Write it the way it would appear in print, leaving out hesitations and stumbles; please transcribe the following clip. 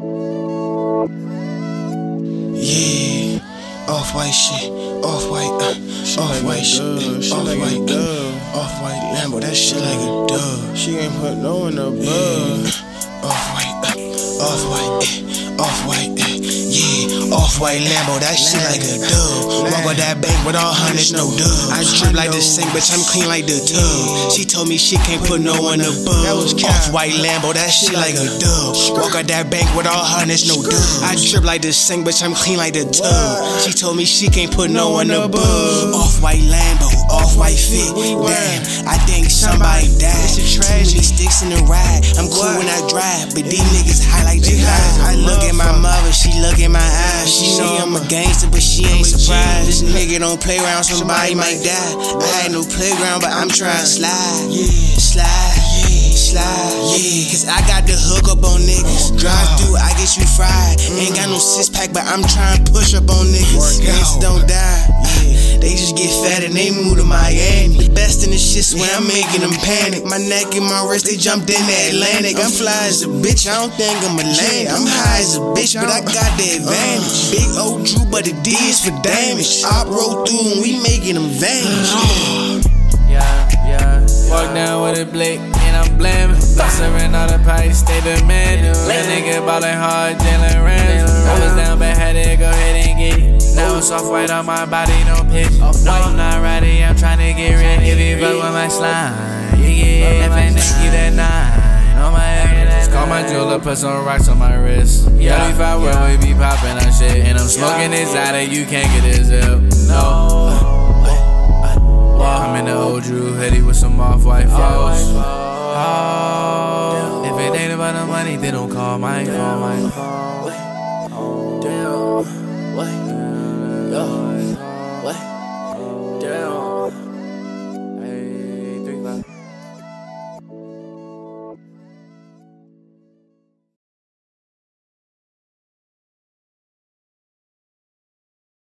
Yeah, off-white shit, off-white, off-white shit, off-white, off-white Lambo, that shit like a dub. She ain't put no one above. Off-white, off-white, yeah, off-white Lambo, that shit like a dub. Walk with that bank with all hundreds, no dub. I drip like the sink, bitch, I'm clean like the tub. She told me she can't put no one above. Off-white Lambo, that shit like a dub. Walk with that bank with all hundreds, no dub. I drip like the sink, bitch, I'm clean like the tub. She told me she can't put no one above. Off-white Lambo, off-white fit, damn, I think somebody died. Too many sticks in the ride, I'm cool when I drive, but these niggas high like jihad. I look at my mother, she look at my eyes. She know I'm a gangster, but she ain't surprised. This nigga don't play around, somebody might die. I had no playground, but I'm trying to slide. Slide, yeah, cause I got the hook up on niggas. Drive through, I get you fried. Ain't got no 6-pack, but I'm trying to push up on niggas. Gangsters don't die, they just get fat and they move to Miami. The best in the shit's when I'm making them panic. My neck and my wrist, they jumped in the Atlantic. I'm fly as a bitch, I don't think I'ma land. I'm high as a bitch, but I got the advantage. Big old Drew, but the D is for damage. Op roll through and we making them vanish. Walk down with a blick and I'm blaming. Blessing all the pipes, stay demanding. That nigga ballin' hard, Jalen Rams. I was down bad, had to go ahead and get it. Now it's off white on my body, no pitch. No, I'm not ready, I'm tryna get rid. If you fuck with my slime, yeah, FNX, give that 9 on my head. Just call my jeweler, put some rocks on my wrist. 35 where we be poppin' that shit. And I'm smoking this out of you can't get this up. No. I'm in the old Drew hoodie with some off-white flows. Oh, if it ain't about the money, then don't call my phone.